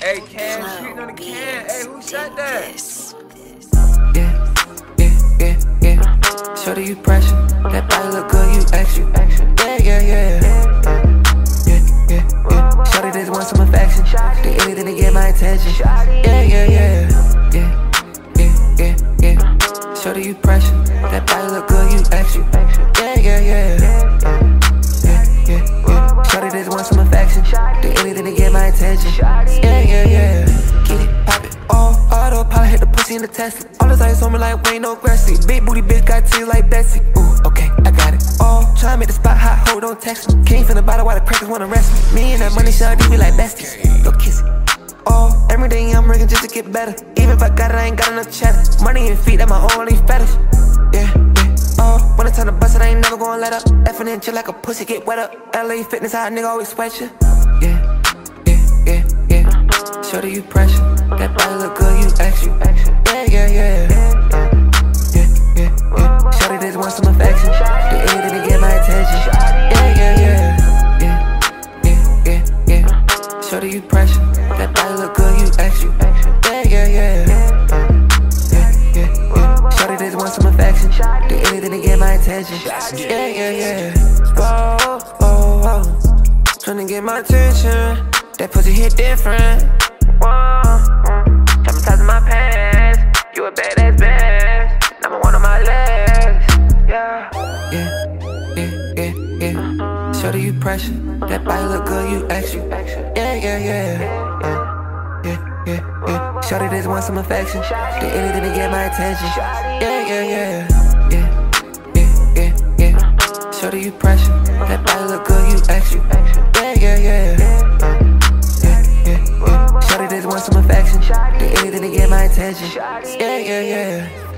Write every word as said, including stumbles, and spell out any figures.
Hey, can shooting on the can. Hey, who shot that? Yeah, yeah, yeah, yeah. Shawty, you pressure. That body look good, you extra. Yeah, yeah, yeah. Uh, yeah, yeah, yeah. Shawty just want some affection. Do anything to get my attention. Yeah, yeah, yeah. Yeah, yeah, yeah, yeah. Shawty, you pressure. That body look good, you extra. Yeah, yeah, yeah. Uh, yeah, yeah, yeah. Shawty just want some affection. Do anything to get my attention. Yeah, yeah, yeah. Get it, pop it, all autopilot, hit the pussy in the Tesla. All this ice on me like Wayne, no gretzky. Big booty bitch got titties like Bestie. Ooh, okay, I got it. All tryna make the spot hot, hold on, text me. King from the bottom while the crackers wanna rest me. Me and that money, Shawty, we like besties. Go kiss it. Oh, every day I'm working just to get better. Even if I got it, I ain't got enough cheddar. Money and feet, that my only fetish. Yeah, yeah. Oh, when it's time to bust it, I ain't never gonna let up. Effing and chill like a pussy, get wet up. L A fitness, how a nigga always sweat you. Yeah, yeah, yeah, yeah. Shawty, you pressure. That body look good, you extra. Yeah, yeah, yeah. Uh, yeah, yeah, yeah. Shawty just want some affection. Do anything to get my attention. Yeah, yeah, yeah. Yeah, yeah, yeah, yeah. Shawty, you pressure. That body look good, you extra. Yeah, yeah, yeah. Uh, yeah, yeah, yeah. Shawty just want some affection. Do anything to get my attention. Yeah, yeah, yeah. Whoa, whoa, whoa. Tryna get my attention. That pussy hit different. Whoa, traumatizing my past. You a badass bitch. Number one on my list. Yeah, yeah, yeah, yeah, yeah. Shawty, you pressure. That body look good, you extra. Yeah, yeah, yeah. Uh, yeah, yeah, yeah. Shawty just want some affection. Do anything to get my attention. Yeah, yeah, yeah. Yeah, yeah, yeah, yeah. Shawty, you pressure. That body look good, you extra. Yeah, yeah, yeah. Uh, yeah, yeah, yeah. Shawty just want some affection. Do anything to get my attention. Yeah, yeah, yeah.